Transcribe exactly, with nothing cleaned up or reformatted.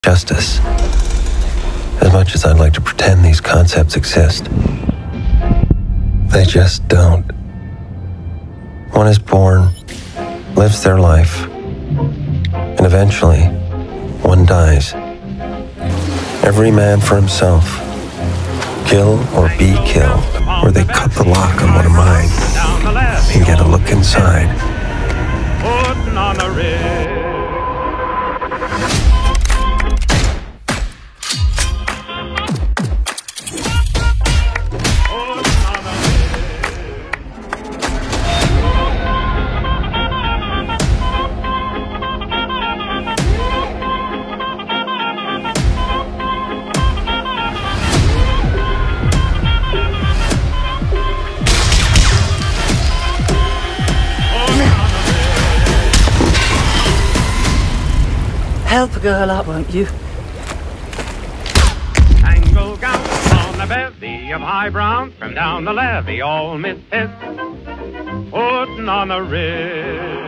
justice. As much as I'd like to pretend these concepts exist, they just don't. One is born, lives their life, and eventually, one dies. Every man for himself. Kill or be killed, or they cut the lock on one of mine and get a look inside. Puttin' on the ridge. Help a girl up, won't you? Tangle gowns on the bevy of high brown, from down the levee all misfits, puttin' on the ridge.